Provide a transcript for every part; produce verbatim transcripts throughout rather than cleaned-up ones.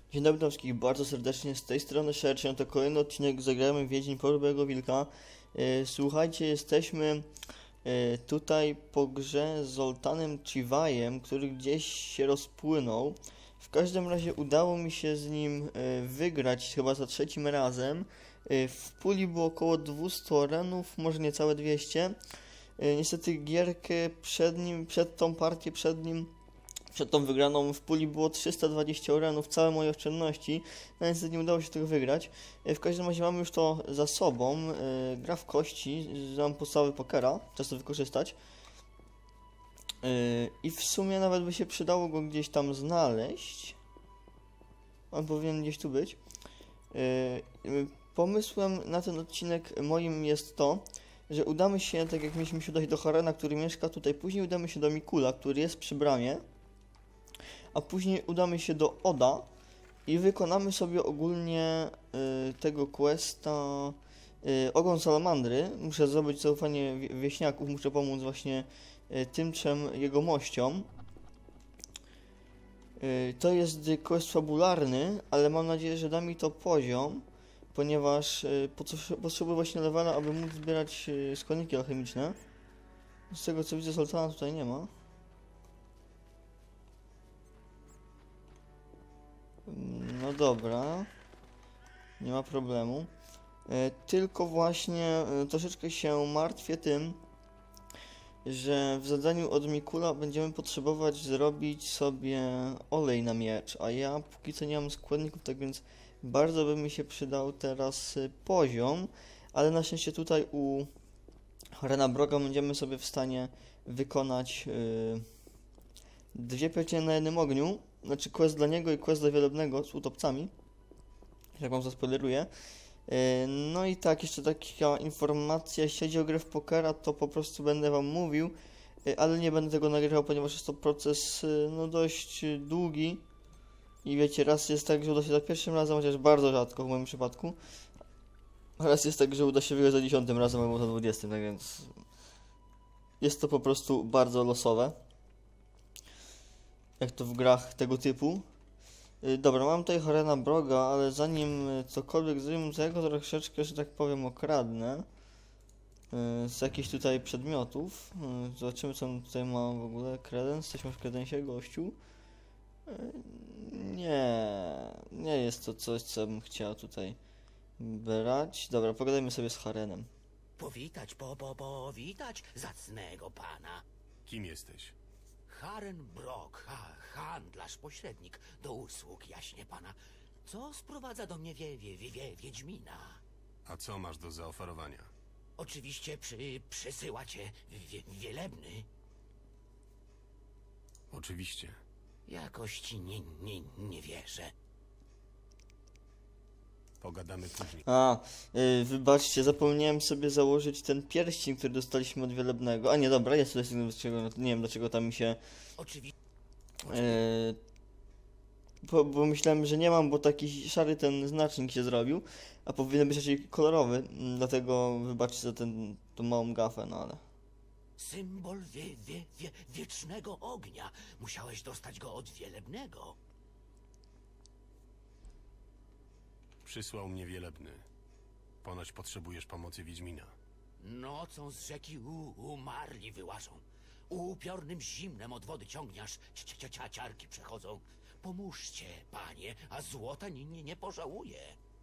Dzień dobry tam wszystkich bardzo serdecznie, z tej strony Szerczeń, to kolejny odcinek Zagrajmy w Wiedźmin Pogrubego Wilka. Yy, słuchajcie, jesteśmy yy, tutaj po grze z Zoltanem Chivajem, który gdzieś się rozpłynął. W każdym razie udało mi się z nim yy, wygrać chyba za trzecim razem. Yy, w puli było około dwieście arenów, może niecałe dwieście. Yy, niestety gierkę przed nim, przed tą partię przed nim Przed tą wygraną w puli było trzysta dwadzieścia orenów, całe moje oszczędności, no niestety nie udało się tego wygrać. W każdym razie mamy już to za sobą, yy, gra w kości, znam podstawy pokera, czas to wykorzystać. Yy, I w sumie nawet by się przydało go gdzieś tam znaleźć. On powinien gdzieś tu być. Yy, pomysłem na ten odcinek moim jest to, że udamy się, tak jak mieliśmy się udać do Harena, który mieszka tutaj, później udamy się do Mikula, który jest przy bramie. A później udamy się do Oda i wykonamy sobie ogólnie y, tego questa y, Ogon Salamandry. Muszę zdobyć zaufanie wieśniaków, muszę pomóc właśnie y, tym trzem jego mościom. Y, to jest quest fabularny, ale mam nadzieję, że da mi to poziom, ponieważ y, potrzebuję właśnie levela, aby móc zbierać y, składniki alchemiczne. Z tego co widzę, Sultana tutaj nie ma. No dobra, nie ma problemu. E, tylko właśnie e, troszeczkę się martwię tym, że w zadaniu od Mikula będziemy potrzebować zrobić sobie olej na miecz, a ja póki co nie mam składników, tak więc bardzo by mi się przydał teraz e, poziom, ale na szczęście tutaj u Harena Broga będziemy sobie w stanie wykonać e, dwie pieczenie na jednym ogniu. Znaczy quest dla niego i quest dla Wielebnego z utopcami, jak wam zaspoileruję. No i tak, jeszcze taka informacja, jeśli chodzi o grę w pokera, to po prostu będę wam mówił, ale nie będę tego nagrywał, ponieważ jest to proces no dość długi. I wiecie, raz jest tak, że uda się za pierwszym razem, chociaż bardzo rzadko w moim przypadku. Raz jest tak, że uda się wygrać za dziesiątym razem albo za dwudziestym, tak więc jest to po prostu bardzo losowe. Jak to w grach tego typu. Yy, dobra, mam tutaj Harena Broga, ale zanim cokolwiek zrobimy, to ja go troszeczkę, że tak powiem, okradnę. Yy, z jakichś tutaj przedmiotów. Yy, zobaczymy, co on tutaj ma w ogóle. Kredens, jesteśmy w kredensie, gościu. Yy, nie, nie jest to coś, co bym chciał tutaj brać. Dobra, pogadajmy sobie z Harenem. Powitać, po, po, powitać zacnego pana. Kim jesteś? Haren Brok, ha, handlarz, pośrednik, do usług, jaśnie pana. Co sprowadza do mnie wie, wie, wie, wie, Wiedźmina? A co masz do zaoferowania? Oczywiście przy, przysyła cię wie, Wielebny. Oczywiście. Jakoś ci nie, nie, nie wierzę. Pogadamy później. A, yy, wybaczcie, zapomniałem sobie założyć ten pierścień, który dostaliśmy od Wielebnego. A nie, dobra, jest tutaj sygnał, nie wiem dlaczego tam mi się... Oczywiście. Yy, bo, bo myślałem, że nie mam, bo taki szary ten znacznik się zrobił, a powinien być raczej kolorowy, dlatego wybaczcie za ten, tą małą gafę, no ale... Symbol wie, wie, wie, wiecznego ognia. Musiałeś dostać go od Wielebnego. Przysłał mnie Wielebny. Ponoć potrzebujesz pomocy Wiedźmina. Nocą z rzeki u, umarli wyłażą. Upiornym zimnem od wody ciągniasz, ciarki przechodzą. Pomóżcie, panie, a złota nie, nie, nie pożałuję.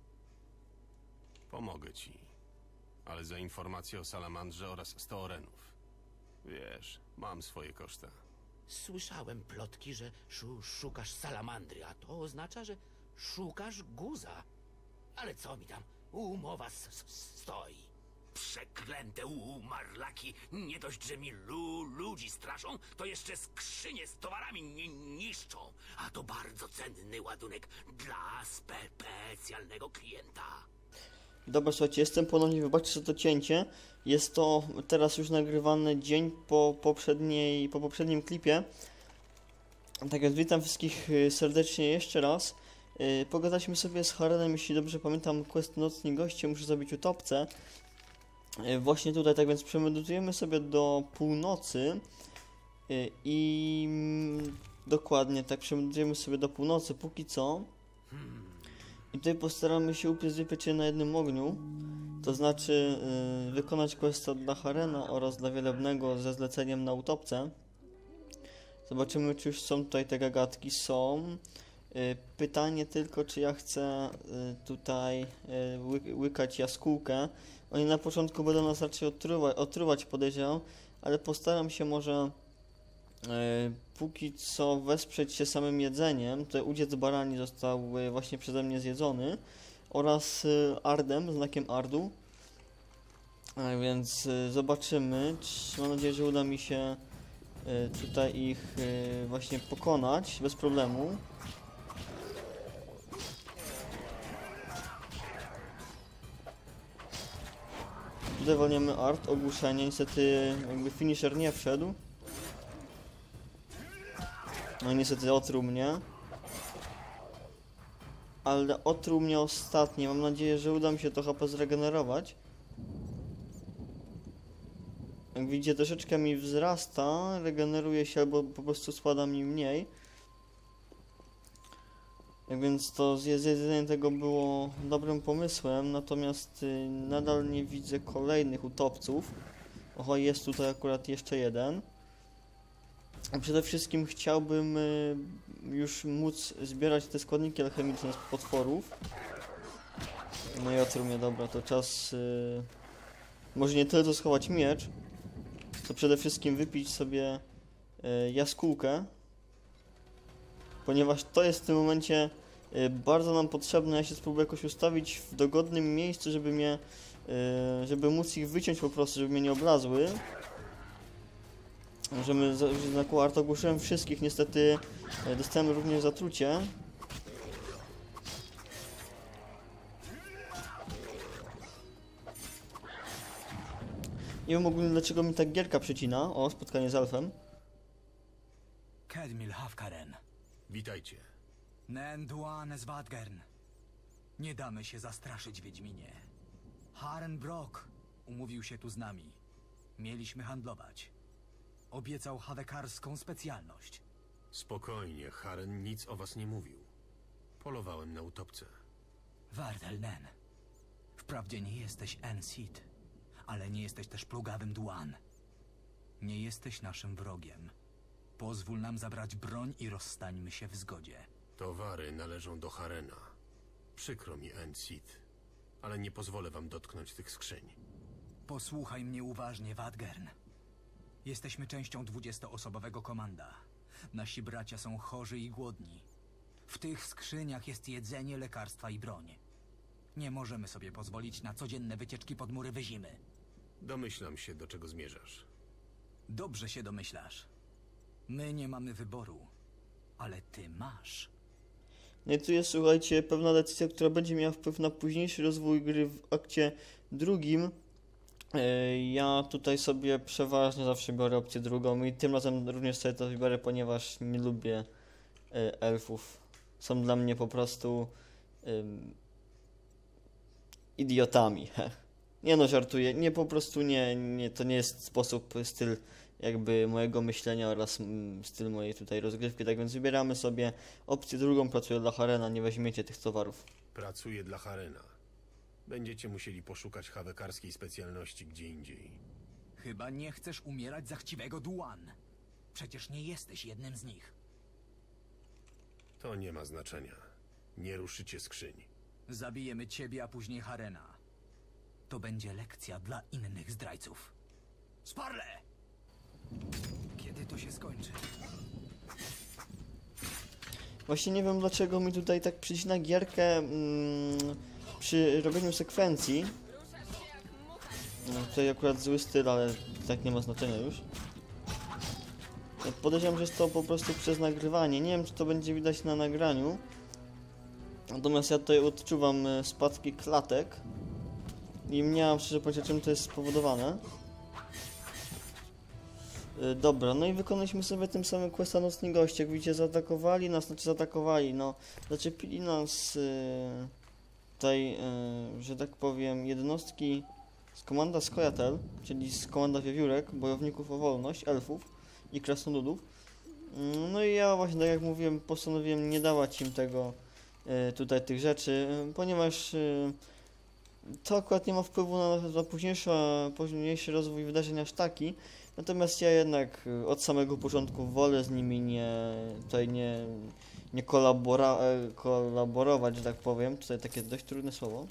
Pomogę ci. Ale za informację o salamandrze oraz sto orenów. Wiesz, mam swoje koszta. Słyszałem plotki, że szu, szukasz salamandry, a to oznacza, że szukasz guza. Ale co mi tam, umowa s, s, stoi. Przeklęte umarlaki, nie dość, że mi lu, ludzi straszą, to jeszcze skrzynie z towarami nie niszczą. A to bardzo cenny ładunek dla spe, specjalnego klienta. Dobra, słuchajcie, jestem ponownie, wybaczcie za to cięcie. Jest to teraz już nagrywany dzień po poprzedniej, po poprzednim klipie. Tak więc witam wszystkich serdecznie jeszcze raz. Yy, pogadaliśmy sobie z Harenem, jeśli dobrze pamiętam, quest Nocni Goście, muszę zrobić utopcę. Yy, właśnie tutaj, tak więc przemedytujemy sobie do północy. I dokładnie tak, przemedytujemy sobie do północy póki co. I tutaj postaramy się upiec dwie pieczenie na jednym ogniu. To znaczy yy, wykonać questa dla Harena oraz dla Wielebnego ze zleceniem na utopce. Zobaczymy, czy już są tutaj te gagatki. Są. Yy, pytanie tylko, czy ja chcę yy, tutaj yy, ły łykać jaskółkę. Oni na początku będą nas raczej otruwać, otruwać podejrzewam, ale postaram się może yy, póki co wesprzeć się samym jedzeniem. Tutaj udziec barani został yy, właśnie przeze mnie zjedzony. Oraz yy, Ardem, znakiem Ardu. A więc y, zobaczymy. Mam nadzieję, że uda mi się y, tutaj ich y, właśnie pokonać bez problemu. Tutaj walniemy Art, ogłuszenie. Niestety jakby finisher nie wszedł. No i niestety otruł mnie. Ale otruł mnie ostatni. Mam nadzieję, że uda mi się to H P zregenerować. Jak widzicie, troszeczkę mi wzrasta, regeneruje się albo po prostu spada mi mniej. Tak więc to zjedzenie tego było dobrym pomysłem, natomiast y, nadal nie widzę kolejnych utopców. Oho, jest tutaj akurat jeszcze jeden. A przede wszystkim chciałbym y, już móc zbierać te składniki alchemiczne z potworów. No i otruł mnie, dobra, to czas... Y, może nie tyle to schować miecz, to przede wszystkim wypić sobie y, jaskółkę, ponieważ to jest w tym momencie y, bardzo nam potrzebne. Ja się spróbuję jakoś ustawić w dogodnym miejscu, żeby mnie, y, żeby móc ich wyciąć po prostu, żeby mnie nie oblazły. Możemy z znaku Art ogłuszyłem wszystkich, niestety y, dostałem również zatrucie. Nie wiem ogólnie, dlaczego mi tak gierka przecina. O, spotkanie z elfem. Kedmil Hafkaren. Witajcie. Nen Duane z Wadgern. Nie damy się zastraszyć, Wiedźminie. Haren Brock umówił się tu z nami. Mieliśmy handlować. Obiecał hawekarską specjalność. Spokojnie, Haren nic o was nie mówił. Polowałem na utopce. Wardel Nen. Wprawdzie nie jesteś Ensid, ale nie jesteś też plugawym Duan. Nie jesteś naszym wrogiem. Pozwól nam zabrać broń i rozstańmy się w zgodzie. Towary należą do Harena. Przykro mi, Ensid, ale nie pozwolę wam dotknąć tych skrzyń. Posłuchaj mnie uważnie, Wadgern. Jesteśmy częścią dwudziestoosobowego komanda. Nasi bracia są chorzy i głodni. W tych skrzyniach jest jedzenie, lekarstwa i broń. Nie możemy sobie pozwolić na codzienne wycieczki pod mury Wyzimy. Domyślam się, do czego zmierzasz. Dobrze się domyślasz. My nie mamy wyboru, ale ty masz. No i tu jest, słuchajcie, pewna decyzja, która będzie miała wpływ na późniejszy rozwój gry w akcie drugim. Ja tutaj sobie przeważnie zawsze biorę opcję drugą i tym razem również sobie to wybiorę, ponieważ nie lubię elfów. Są dla mnie po prostu um, idiotami. Nie no, żartuję. Nie, po prostu nie, nie, to nie jest sposób, styl jakby mojego myślenia oraz mm, styl mojej tutaj rozgrywki. Tak więc wybieramy sobie opcję drugą, pracuję dla Harena, nie weźmiecie tych towarów. Pracuję dla Harena. Będziecie musieli poszukać hawekarskiej specjalności gdzie indziej. Chyba nie chcesz umierać za chciwego Duan. Przecież nie jesteś jednym z nich. To nie ma znaczenia. Nie ruszycie skrzyń. Zabijemy ciebie, a później Harena. To będzie lekcja dla innych zdrajców. Sparle! Kiedy to się skończy? Właśnie nie wiem, dlaczego mi tutaj tak przycina gierkę mm, przy robieniu sekwencji. No, tutaj akurat zły styl, ale tak nie ma znaczenia już. Podejrzewam, że jest to po prostu przez nagrywanie. Nie wiem, czy to będzie widać na nagraniu. Natomiast ja tutaj odczuwam spadki klatek. I nie mam szczerze pojęcia, czym to jest spowodowane. Yy, dobra, no i wykonaliśmy sobie tym samym questa Nocni Goście. Jak widzicie, zaatakowali nas, znaczy zaatakowali, no. Zaczepili nas yy, tutaj, yy, że tak powiem, jednostki z komanda Skojatel, czyli z komanda wiewiórek, bojowników o wolność, elfów i krasnoludów. Yy, no i ja właśnie, tak jak mówiłem, postanowiłem nie dawać im tego y, tutaj tych rzeczy, y, ponieważ y, to akurat nie ma wpływu na, na późniejszy, późniejszy rozwój wydarzeń aż taki. Natomiast ja jednak y, od samego początku wolę z nimi nie, tutaj nie, nie kolabora, e, kolaborować, że tak powiem. Tutaj takie dość trudne słowo.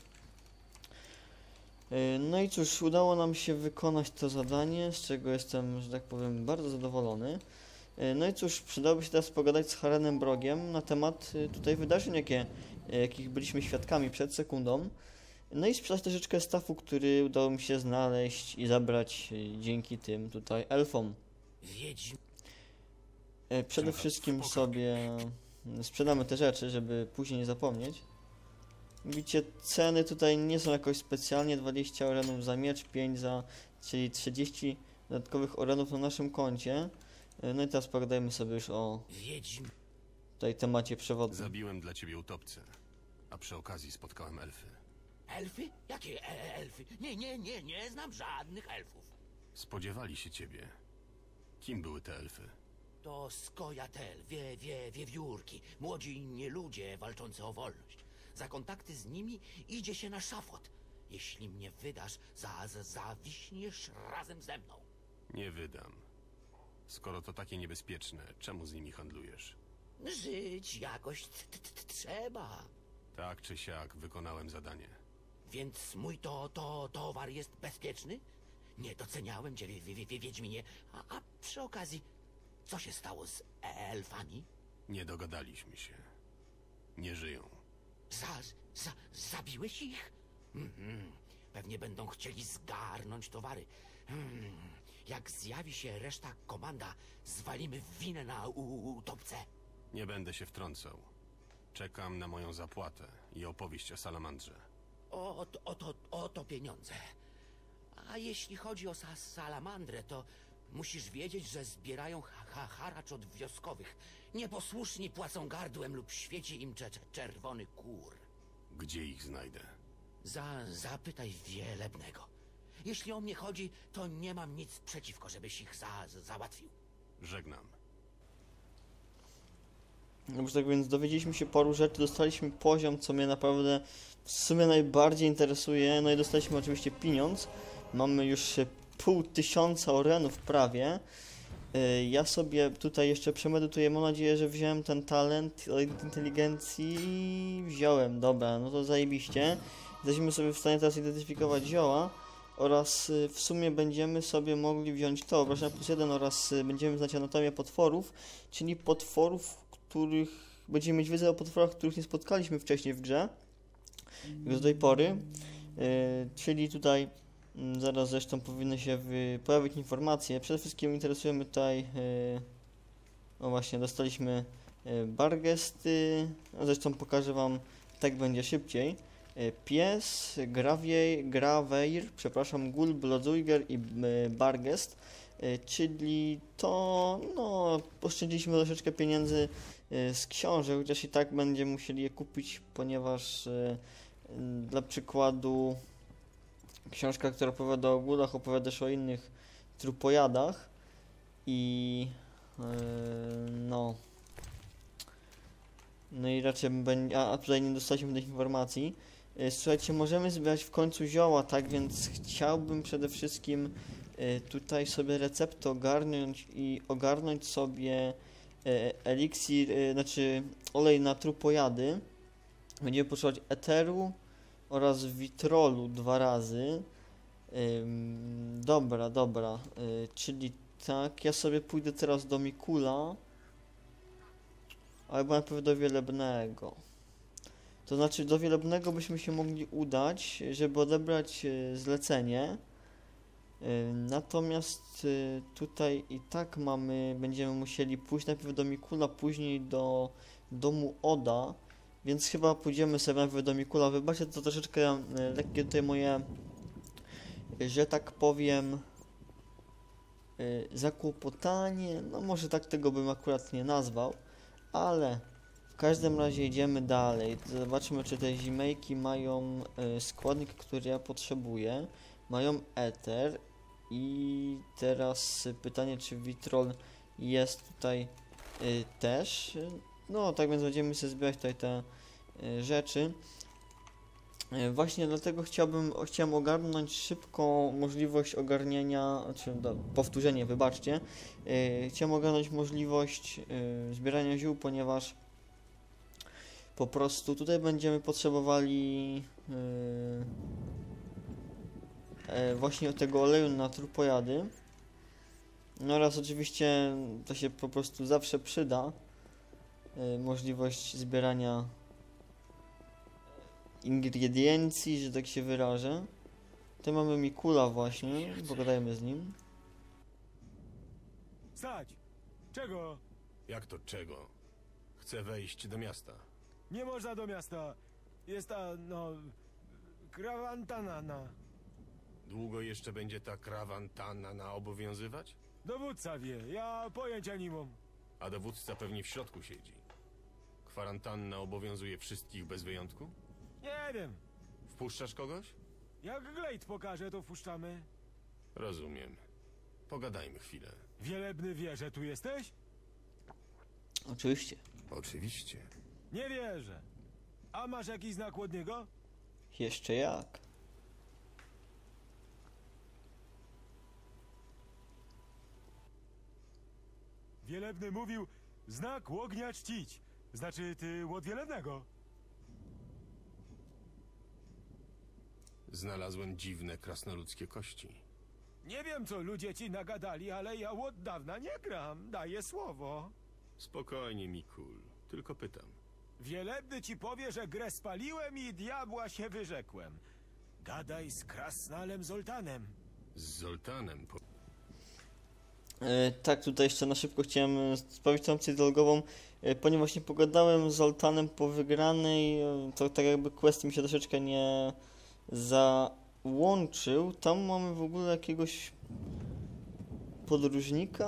Y, No i cóż, udało nam się wykonać to zadanie, z czego jestem, że tak powiem, bardzo zadowolony. Y, No i cóż, przydałoby się teraz pogadać z Harenem Brogiem na temat y, tutaj wydarzeń, jakie, jakich byliśmy świadkami przed sekundą. No i sprzedać troszeczkę staffu, który udało mi się znaleźć i zabrać y, dzięki tym tutaj elfom. Wiedźm... Y, Przede Czekaj, wszystkim spoko. sobie y, sprzedamy te rzeczy, żeby później nie zapomnieć. Widzicie, ceny tutaj nie są jakoś specjalnie, dwadzieścia orenów za miecz, pięć za, czyli trzydzieści dodatkowych orenów na naszym koncie. Y, No i teraz pogadajmy sobie już o Wiedźm... tutaj temacie przewodnim. Zabiłem dla ciebie utopcę, a przy okazji spotkałem elfy. Elfy? Jakie e elfy? Nie, nie, nie, nie znam żadnych elfów. Spodziewali się ciebie. Kim były te elfy? To skojatel, wie, wie, wiewiórki, młodzi nie ludzie walczący o wolność. Za kontakty z nimi idzie się na szafot. Jeśli mnie wydasz, za, za, zawiśniesz razem ze mną. Nie wydam. Skoro to takie niebezpieczne, czemu z nimi handlujesz? Żyć jakoś t, t, t, trzeba. Tak czy siak wykonałem zadanie. Więc mój to, to towar jest bezpieczny? Nie doceniałem cię, wie, wie, wie, Wiedźminie. A, a przy okazji, co się stało z elfami? Nie dogadaliśmy się. Nie żyją. Za, za, zabiłeś ich? Mhm. Pewnie będą chcieli zgarnąć towary. Hmm. Jak zjawi się reszta komanda, zwalimy winę na u- utopce. Nie będę się wtrącał. Czekam na moją zapłatę i opowieść o salamandrze. O, to, o, to, o to pieniądze. A jeśli chodzi o sa salamandrę, to musisz wiedzieć, że zbierają ha ha haracz od wioskowych. Nieposłuszni płacą gardłem lub świeci im cze czerwony kur. Gdzie ich znajdę? Za, zapytaj Wielebnego. Jeśli o mnie chodzi, to nie mam nic przeciwko, żebyś ich za, załatwił. Żegnam. Dobrze, tak więc dowiedzieliśmy się paru rzeczy, dostaliśmy poziom, co mnie naprawdę w sumie najbardziej interesuje. No i dostaliśmy oczywiście pieniądz. Mamy już pół tysiąca orenów prawie. Yy, Ja sobie tutaj jeszcze przemedytuję. Mam nadzieję, że wziąłem ten talent od inteligencji. Wziąłem, dobra, no to zajebiście. Jesteśmy sobie w stanie teraz identyfikować zioła. Oraz y, w sumie będziemy sobie mogli wziąć to, obrażenia plus jeden oraz y, będziemy znać anatomię potworów, czyli potworów, których będziemy mieć wiedzę o potworach, których nie spotkaliśmy wcześniej w grze, już do tej pory, y, czyli tutaj y, zaraz zresztą powinny się wy, pojawić informacje. Przede wszystkim interesujemy tutaj, y, no właśnie, dostaliśmy y, Bargesty, no zresztą pokażę Wam, tak będzie szybciej. Y, Pies, Gravier, Graveir, przepraszam, Gul, Bloodzuiger i y, Bargest, y, czyli to, no, oszczędziliśmy troszeczkę pieniędzy y, z książek, chociaż i tak będziemy musieli je kupić, ponieważ y, y, dla przykładu książka, która opowiada o gulach, opowiada też o innych trupojadach i y, no no i raczej będzie, a, a tutaj nie dostaliśmy tych informacji. Y, Słuchajcie, możemy zbierać w końcu zioła, tak więc chciałbym przede wszystkim y, tutaj sobie receptę ogarnąć i ogarnąć sobie y, eliksir, y, znaczy olej na trupojady. Będziemy potrzebować eteru oraz witrolu dwa razy. Ym, dobra, dobra, y, czyli tak, ja sobie pójdę teraz do Mikula. Albo najpierw do Wielebnego. To znaczy do Wielebnego byśmy się mogli udać, żeby odebrać y, zlecenie. Y, natomiast y, tutaj i tak mamy, będziemy musieli pójść najpierw do Mikula, później do domu Oda. Więc chyba pójdziemy sobie najpierw do Mikula. Wybaczcie, to troszeczkę y, lekkie tutaj moje, y, że tak powiem, y, zakłopotanie. No może tak tego bym akurat nie nazwał. Ale w każdym razie idziemy dalej. Zobaczmy, czy te zimejki mają y, składnik, który ja potrzebuję. Mają eter. I teraz y, pytanie, czy witrol jest tutaj y, też. No, tak więc będziemy sobie zbierać tutaj te y, rzeczy. Y, właśnie dlatego chciałbym, chciałem ogarnąć szybko możliwość ogarnienia, znaczy do, powtórzenie, wybaczcie. Y, chciałem ogarnąć możliwość y, zbierania ziół, ponieważ po prostu tutaj będziemy potrzebowali yy, yy, właśnie tego oleju na trupojady. No oraz oczywiście to się po prostu zawsze przyda. Yy, możliwość zbierania ingrediencji, że tak się wyrażę. Tutaj mamy Mikula właśnie, pogadajmy z nim. Stać! Czego? Jak to czego? Chcę wejść do miasta. Nie można do miasta. Jest ta, no... Krawantanana. Długo jeszcze będzie ta krawantanna obowiązywać? Dowódca wie, ja pojęcia nie mam. A dowódca pewnie w środku siedzi. Kwarantanna obowiązuje wszystkich bez wyjątku? Nie wiem. Wpuszczasz kogoś? Jak Glejt pokaże, to wpuszczamy. Rozumiem. Pogadajmy chwilę. Wielebny wie, że tu jesteś? Oczywiście. Oczywiście. Nie wierzę. A masz jakiś znak od niego? Jeszcze jak. Wielebny mówił, znak ognia czcić. Znaczy, ty od Wielebnego. Znalazłem dziwne krasnoludzkie kości. Nie wiem, co ludzie ci nagadali, ale ja od dawna nie gram. Daję słowo. Spokojnie, Mikul. Tylko pytam. Wielebny ci powie, że grę spaliłem i diabła się wyrzekłem. Gadaj z Krasnalem Zoltanem. Z Zoltanem po... E, tak, tutaj jeszcze na szybko chciałem e, sprawić tą opcję dialogową, e, ponieważ nie pogadałem z Zoltanem po wygranej, e, to tak jakby quest mi się troszeczkę nie załączył. Tam mamy w ogóle jakiegoś podróżnika.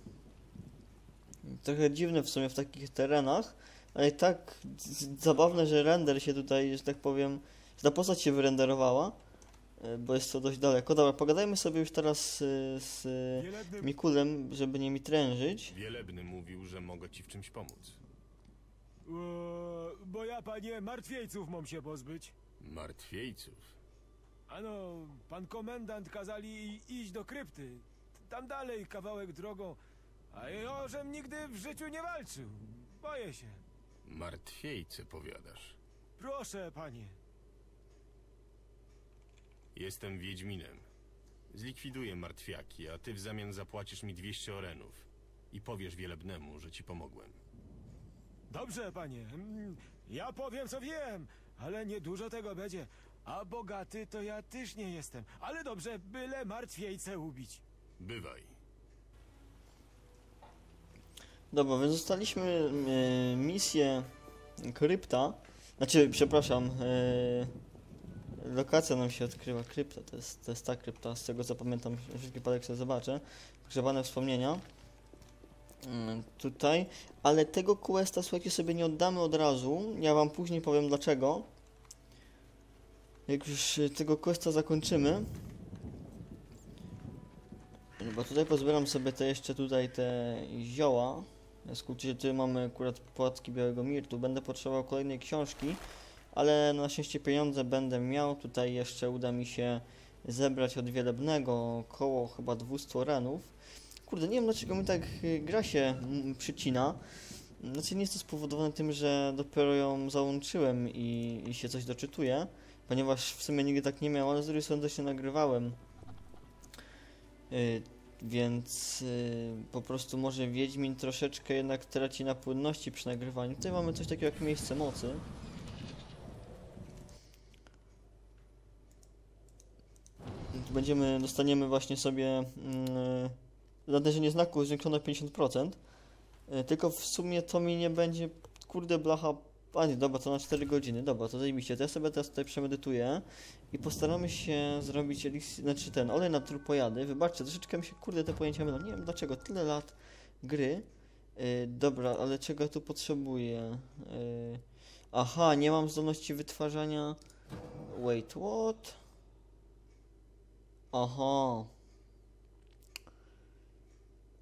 Trochę dziwne w sumie w takich terenach, ale i tak z- zabawne, że render się tutaj, że tak powiem, że ta postać się wyrenderowała, e, bo jest to dość daleko. Dobra, pogadajmy sobie już teraz e, z e, Wielebny... Mikulem, żeby nie mi trężyć. Wielebny mówił, że mogę ci w czymś pomóc. Eee, bo ja, panie, martwiejców mam się pozbyć. Martwiejców? Ano, pan komendant kazali iść do krypty. Tam dalej kawałek drogą. A ja, żem nigdy w życiu nie walczył. Boję się. Martwiejce, powiadasz. Proszę, panie. Jestem Wiedźminem. Zlikwiduję martwiaki, a ty w zamian zapłacisz mi dwieście orenów. I powiesz Wielebnemu, że ci pomogłem. Dobrze, panie. Mm, Ja powiem, co wiem, ale niedużo tego będzie. A bogaty to ja też nie jestem. Ale dobrze, byle martwiejce ubić. Bywaj. Dobra, więc zostaliśmy e, misję krypta. Znaczy, przepraszam, e, lokacja nam się odkrywa. Krypta, to jest, to jest ta krypta, z tego co pamiętam, wszystkie parę sobie zobaczę. Pogrzebane wspomnienia. Mm, tutaj, ale tego questa, słuchajcie, sobie nie oddamy od razu. Ja wam później powiem dlaczego. Jak już y, tego questa zakończymy. Bo tutaj pozbieram sobie te jeszcze tutaj te zioła. Skucie, tutaj mamy akurat płatki białego mirtu. Będę potrzebował kolejnej książki, ale na szczęście pieniądze będę miał. Tutaj jeszcze uda mi się zebrać od Wielebnego około chyba dwieście orenów. Kurde, nie wiem dlaczego mi tak y, gra się mm, przycina. Znaczy nie jest to spowodowane tym, że dopiero ją załączyłem i, i się coś doczytuję, ponieważ w sumie nigdy tak nie miałem, ale z drugiej strony też się nagrywałem. Y, więc y, po prostu może Wiedźmin troszeczkę jednak traci na płynności przy nagrywaniu. Tutaj mamy coś takiego jak miejsce mocy. Tu będziemy, dostaniemy właśnie sobie yy, nadężenie znaku zwiększone o pięćdziesiąt procent. Yy, tylko w sumie to mi nie będzie, kurde blacha, a nie, dobra, to na cztery godziny, dobra, to zajebiście. To ja sobie teraz tutaj przemedytuję i postaramy się zrobić eliksir, znaczy ten olej na trupojady. Wybaczcie, troszeczkę mi się, kurde, te pojęcia mylą, nie wiem dlaczego, tyle lat gry. Yy, dobra, ale czego ja tu potrzebuję? Yy, aha, nie mam zdolności wytwarzania, wait, what? Aha.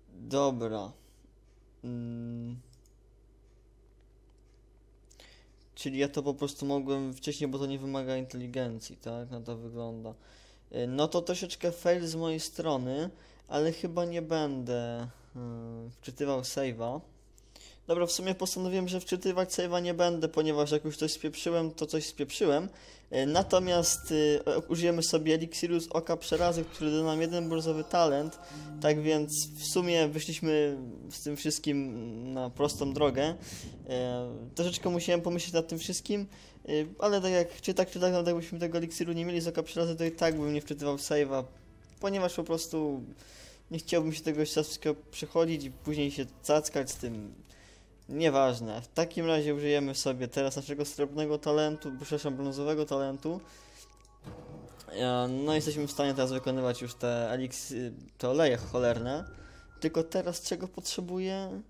Dobra. Mm. czyli ja to po prostu mogłem wcześniej, bo to nie wymaga inteligencji, tak? Na to wygląda. Yy, no to troszeczkę fail z mojej strony, ale chyba nie będę yy, wczytywał save'a. Dobra, w sumie postanowiłem, że wczytywać save'a nie będę, ponieważ jak już coś spieprzyłem, to coś spieprzyłem. Yy, natomiast yy, użyjemy sobie eliksiru z oka przerazy, który da nam jeden brązowy talent. Tak więc w sumie wyszliśmy z tym wszystkim na prostą drogę. Yy, troszeczkę musiałem pomyśleć nad tym wszystkim, yy, ale tak jak czy tak, czy tak, nawet jakbyśmy tego eliksiru nie mieli z oka przerazy, to i tak bym nie wczytywał save'a, ponieważ po prostu nie chciałbym się tego jeszcze raz wszystkiego przechodzić i później się cackać z tym. Nieważne. W takim razie użyjemy sobie teraz naszego srebrnego talentu, przepraszam, brązowego talentu. No i jesteśmy w stanie teraz wykonywać już te eliksy, te oleje cholerne. Tylko teraz czego potrzebuję?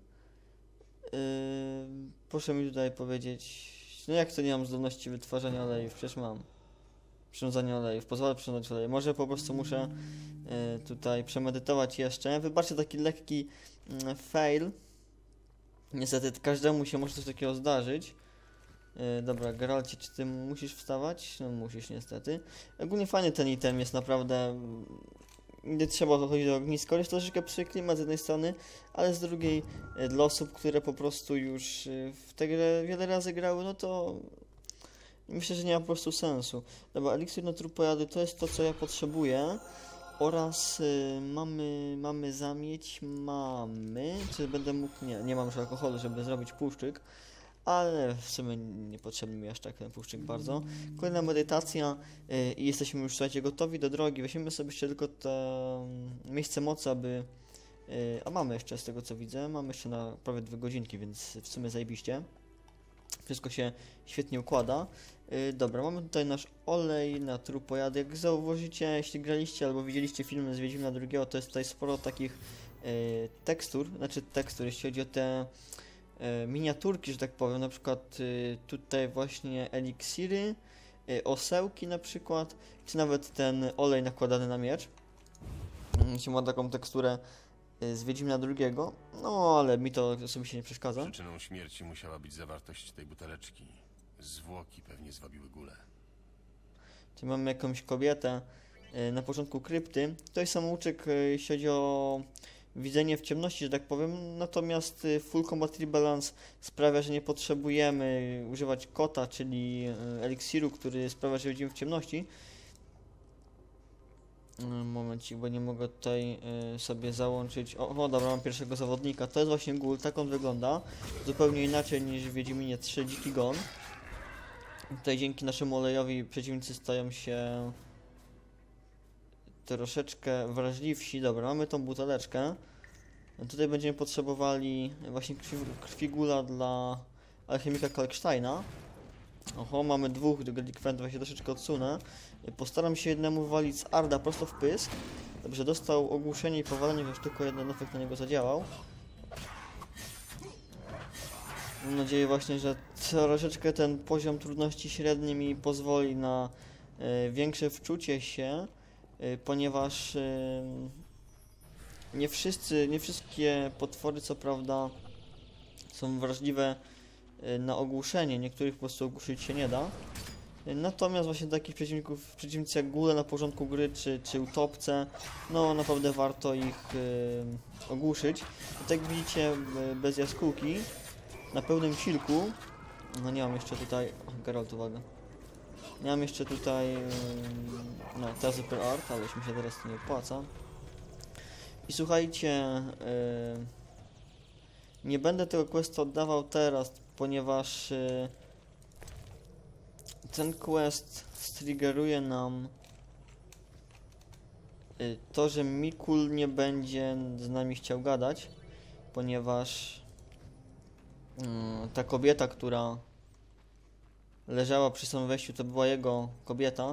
Yy, proszę mi tutaj powiedzieć. No jak to nie mam zdolności wytwarzania olejów? Przecież mam. Przyrządzanie olejów. Pozwolę przyrządzać oleje. Może po prostu muszę yy, tutaj przemedytować jeszcze. Wybaczcie taki lekki yy, fail. Niestety każdemu się może coś takiego zdarzyć. Yy, dobra, Geralcie, czy ty musisz wstawać? No musisz niestety. Ogólnie fajny ten item jest naprawdę. Nie trzeba dochodzić do ogniska. Jest troszeczkę psuje klimat z jednej strony, ale z drugiej yy, dla osób, które po prostu już yy, w tę grę wiele razy grały, no to myślę, że nie ma po prostu sensu. Dobra, eliksir na trupojady to jest to, co ja potrzebuję. Oraz y, mamy, mamy zamieć, mamy, czy będę mógł, nie, nie mam już alkoholu, żeby zrobić puszczyk, ale w sumie niepotrzebny mi aż tak ten puszczyk bardzo. Kolejna medytacja y, i jesteśmy już, słuchajcie, gotowi do drogi. Weźmiemy sobie jeszcze tylko to um, miejsce mocy, aby, y, a mamy jeszcze z tego co widzę, mamy jeszcze na prawie dwie godzinki, więc w sumie zajebiście. Wszystko się świetnie układa. Yy, dobra, mamy tutaj nasz olej na trupojady. Jak zauważycie, jeśli graliście albo widzieliście filmy z Wiedźmina drugiego, to jest tutaj sporo takich yy, tekstur, znaczy tekstur, jeśli chodzi o te yy, miniaturki, że tak powiem, na przykład yy, tutaj właśnie eliksiry, yy, osełki na przykład, czy nawet ten olej nakładany na miecz. Yy, ma taką teksturę z Wiedźmina drugiego, no ale mi to osobiście nie przeszkadza. Przyczyną śmierci musiała być zawartość tej buteleczki. Zwłoki pewnie zwabiły gulę. Czyli mamy jakąś kobietę y, na początku krypty. To jest samouczek, y, jeśli chodzi o widzenie w ciemności, że tak powiem. Natomiast y, Full Combat Rebalance sprawia, że nie potrzebujemy używać kota, czyli y, eliksiru, który sprawia, że widzimy w ciemności. Momencik, bo nie mogę tutaj y, sobie załączyć. O, o, dobra, mam pierwszego zawodnika. To jest właśnie Ghoul, tak on wygląda. Zupełnie inaczej niż w Wiedźminie trzy Dziki Gon. Tutaj dzięki naszemu olejowi przeciwnicy stają się troszeczkę wrażliwsi. Dobra, mamy tą buteleczkę. Tutaj będziemy potrzebowali właśnie krwi, krwi Ghula dla alchemika Kalksteina. Oho, mamy dwóch delikwentów, ja się troszeczkę odsunę. Postaram się jednemu wywalić z Arda prosto w pysk. Dobrze, dostał ogłuszenie i powalenie, chociaż tylko jeden efekt na niego zadziałał. Mam nadzieję właśnie, że troszeczkę ten poziom trudności średni mi pozwoli na y, większe wczucie się, y, ponieważ y, nie wszyscy, nie wszystkie potwory co prawda są wrażliwe y, na ogłuszenie, niektórych po prostu ogłuszyć się nie da. Natomiast właśnie takich przeciwników, przeciwnicy jak Ghule na porządku gry, czy, czy utopce, no naprawdę warto ich y, ogłuszyć. I tak jak widzicie, y, bez jaskółki, na pełnym silku, no nie mam jeszcze tutaj, o, Geralt, uwaga, nie mam jeszcze tutaj, y, no teraz super art, ale już mi się teraz to nie opłaca. I słuchajcie, y, nie będę tego questa oddawał teraz, ponieważ y, ten quest striggeruje nam y, to, że Mikul nie będzie z nami chciał gadać, ponieważ y, ta kobieta, która leżała przy samym wejściu, to była jego kobieta.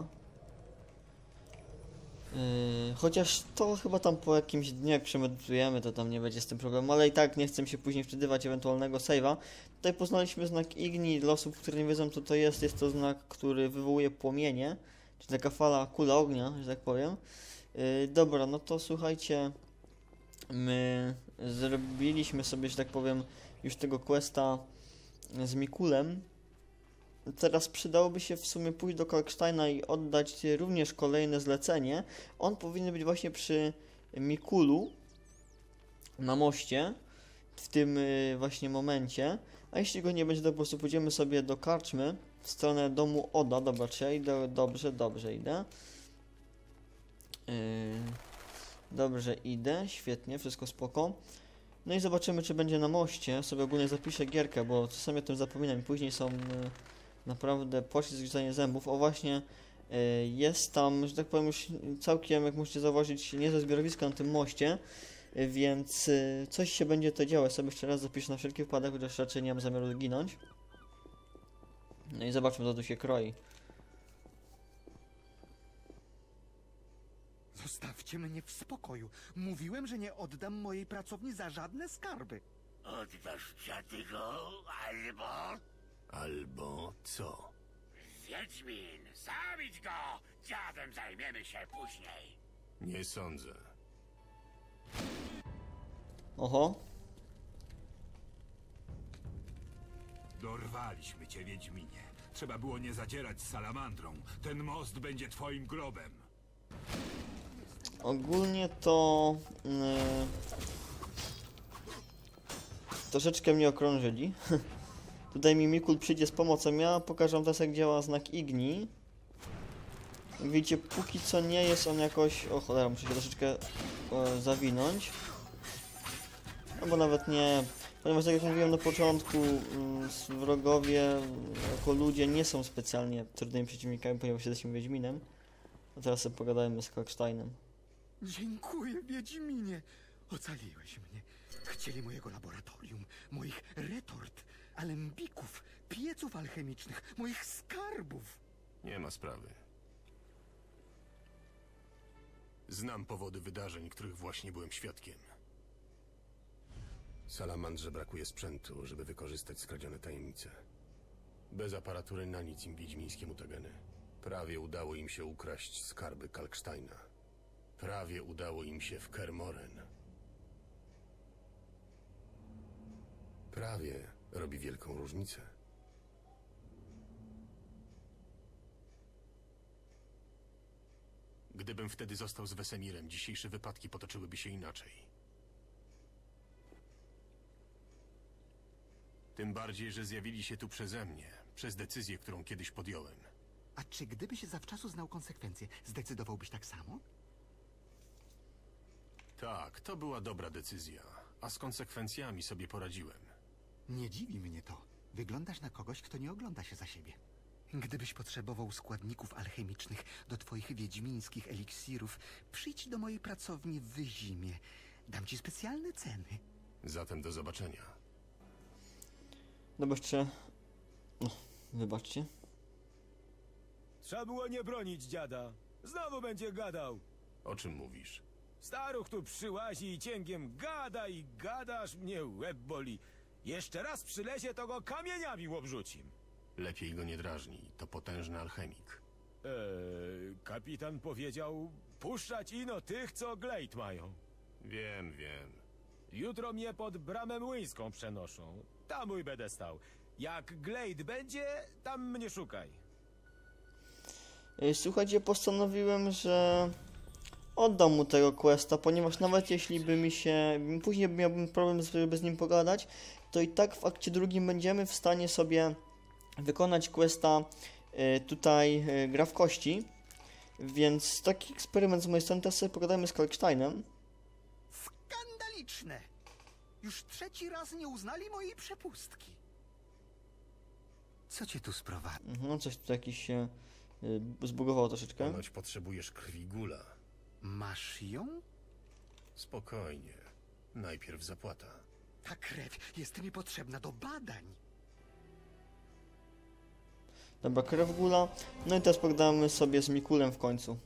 Yy, chociaż to chyba tam po jakimś dniu, jak przemedytujemy, to tam nie będzie z tym problemu, ale i tak nie chcę się później wczytywać ewentualnego save'a. Tutaj poznaliśmy znak Igni. Dla osób, które nie wiedzą, co to jest, jest to znak, który wywołuje płomienie, czyli taka fala, kula ognia, że tak powiem. Yy, dobra, no to słuchajcie, my zrobiliśmy sobie, że tak powiem, już tego questa z Mikulem. teraz przydałoby się w sumie pójść do Kalksteina i oddać również kolejne zlecenie. On powinien być właśnie przy Mikulu na moście w tym y, właśnie momencie. A jeśli go nie będzie, to po prostu pójdziemy sobie do karczmy w stronę domu Oda. Dobra, czy ja idę? Dobrze, dobrze idę. Yy, dobrze idę, świetnie, wszystko spoko. No i zobaczymy, czy będzie na moście. Sobie ogólnie zapiszę gierkę, bo czasami o tym zapominam. Później są yy, naprawdę poślizg zgryzanie zębów. O właśnie, yy, jest tam, że tak powiem, już całkiem, jak możecie zauważyć, niezłe zbiorowisko na tym moście. Yy, więc yy, coś się będzie to działo. Sobie jeszcze raz zapiszę na wszelki wypadek, chociaż raczej nie mam zamiaru ginąć. No i zobaczmy, co tu się kroi. Zostawcie mnie w spokoju. Mówiłem, że nie oddam mojej pracowni za żadne skarby. Oddasz dziady go, albo... Albo co? Wiedźmin, zabić go! Dziadem zajmiemy się później. Nie sądzę. Oho. Dorwaliśmy cię, Wiedźminie. Trzeba było nie zadzierać z salamandrą. Ten most będzie twoim grobem. Ogólnie to yy, troszeczkę mnie okrążyli. Tutaj mi Mikul przyjdzie z pomocą. Ja pokażę wam teraz, jak działa znak Igni. Jak widzicie, póki co nie jest on jakoś... O cholera, muszę się troszeczkę o, zawinąć. Albo nawet nie. Ponieważ tak jak mówiłem na początku, yy, wrogowie jako ludzie nie są specjalnie trudnymi przeciwnikami, ponieważ jesteśmy Wiedźminem. A teraz sobie pogadajmy z Kalksteinem. Dziękuję, Wiedźminie. Ocaliłeś mnie. Chcieli mojego laboratorium, moich retort, alembików, pieców alchemicznych, moich skarbów. Nie ma sprawy. Znam powody wydarzeń, których właśnie byłem świadkiem. Salamandrze brakuje sprzętu, żeby wykorzystać skradzione tajemnice. Bez aparatury na nic im wiedźmińskie mutageny. Prawie udało im się ukraść skarby Kalksteina. Prawie udało im się w Kermoren. Prawie robi wielką różnicę. Gdybym wtedy został z Wesemirem, dzisiejsze wypadki potoczyłyby się inaczej. Tym bardziej, że zjawili się tu przeze mnie, przez decyzję, którą kiedyś podjąłem. A czy gdybyś zawczasu znał konsekwencje, zdecydowałbyś tak samo? Tak, to była dobra decyzja, a z konsekwencjami sobie poradziłem. Nie dziwi mnie to. Wyglądasz na kogoś, kto nie ogląda się za siebie. Gdybyś potrzebował składników alchemicznych do twoich wiedźmińskich eliksirów, przyjdź do mojej pracowni w Wyzimie. Dam ci specjalne ceny. Zatem do zobaczenia. Dobra, jeszcze... No, wybaczcie. Trzeba było nie bronić dziada. Znowu będzie gadał. O czym mówisz? Staruch tu przyłazi i cięgiem gada i gadasz, mnie łeb boli. Jeszcze raz przylezie, to go kamieniami obrzucim. Lepiej go nie drażnij, to potężny alchemik. Eee, kapitan powiedział, puszczać ino tych, co glejt mają. Wiem, wiem. Jutro mnie pod bramę młyńską przenoszą. Tam mój będę stał. Jak glejt będzie, tam mnie szukaj. Yy, Słuchajcie, postanowiłem, że oddam mu tego questa, ponieważ nawet jeśli by mi się... Później miałbym problem, żeby z nim pogadać, to i tak w akcie drugim będziemy w stanie sobie wykonać questa y, tutaj y, gra w kości. Więc taki eksperyment z mojej strony. Teraz sobie pogadajmy z Kalksteinem. Skandaliczne! Już trzeci raz nie uznali mojej przepustki. Co cię tu sprowadza? Mhm, coś tu jakiś się y, zbugowało troszeczkę. Ponoć potrzebujesz krwi gula. Masz ją? Spokojnie. Najpierw zapłata. Ta krew jest mi potrzebna do badań. Dobra, krew gula. No i teraz pogadamy sobie z Mikulem w końcu.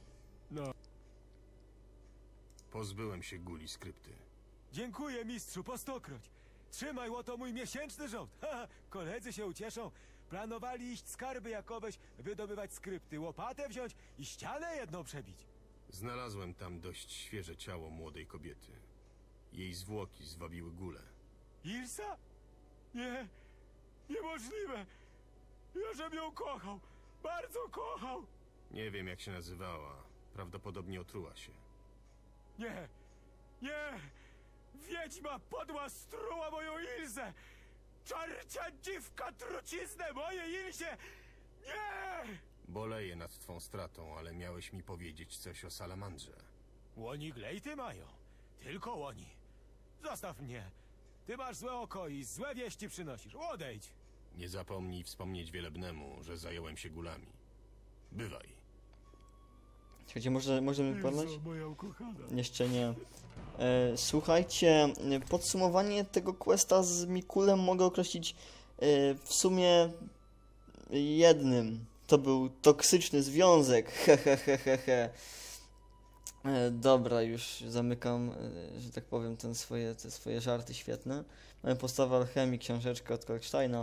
Pozbyłem się guli z krypty. Dziękuję, mistrzu, po stokroć. Trzymaj, oto mój miesięczny żołd. Ha, koledzy się ucieszą. Planowali iść skarby jakoweś, wydobywać skrypty, łopatę wziąć i ścianę jedną przebić. Znalazłem tam dość świeże ciało młodej kobiety. Jej zwłoki zwabiły gulę. Ilsa? Nie, niemożliwe. Ja żem ją kochał, bardzo kochał. Nie wiem, jak się nazywała. Prawdopodobnie otruła się. Nie, nie! Wiedźma podła struła moją Ilzę! Czarcia dziwka truciznę moje Ilzie! Nie! Boleję nad twą stratą, ale miałeś mi powiedzieć coś o salamandrze. Łoni glejty mają. Tylko łoni. Zostaw mnie. Ty masz złe oko i złe wieści przynosisz. Odejdź! Nie zapomnij wspomnieć Wielebnemu, że zająłem się gulami. Bywaj. Słuchajcie, może, możemy podać? moja ukochana. Jeszcze nie. E, słuchajcie, podsumowanie tego questa z Mikulem mogę określić e, w sumie jednym. To był toksyczny związek. Hehehehe. E, dobra, już zamykam, e, że tak powiem, ten swoje, te swoje żarty świetne. Mamy podstawę alchemii, książeczkę od Kalksteina.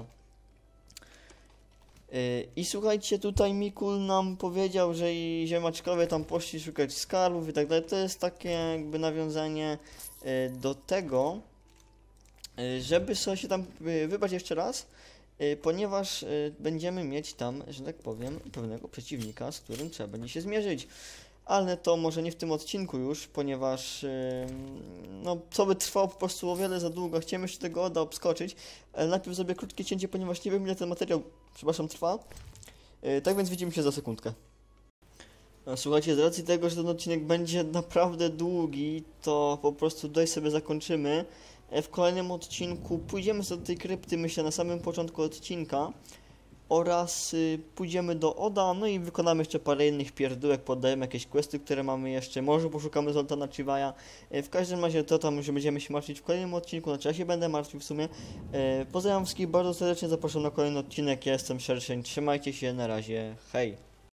I słuchajcie, tutaj Mikul nam powiedział, że i ziemaczkowie tam poszli szukać skarbów i tak dalej. To jest takie jakby nawiązanie do tego, żeby sobie się tam wybrać jeszcze raz, ponieważ będziemy mieć tam, że tak powiem, pewnego przeciwnika, z którym trzeba będzie się zmierzyć. Ale to może nie w tym odcinku już, ponieważ no, co by trwało po prostu o wiele za długo. Chciałem jeszcze tego Oda obskoczyć, ale najpierw zrobię krótkie cięcie, ponieważ nie wiem, ile ten materiał, przepraszam, trwa. Tak więc widzimy się za sekundkę. Słuchajcie, z racji tego, że ten odcinek będzie naprawdę długi, to po prostu tutaj sobie zakończymy. W kolejnym odcinku pójdziemy sobie do tej krypty, myślę, na samym początku odcinka. Oraz y, pójdziemy do Oda, no i wykonamy jeszcze parę innych pierdółek, poddajemy jakieś questy, które mamy jeszcze, może poszukamy Zoltana Chivaja. Y, w każdym razie to tam już będziemy się martwić w kolejnym odcinku, znaczy ja się będę martwił w sumie. Y, pozdrawiam wszystkich bardzo serdecznie, zapraszam na kolejny odcinek, ja jestem Szerszeń, trzymajcie się, na razie, hej!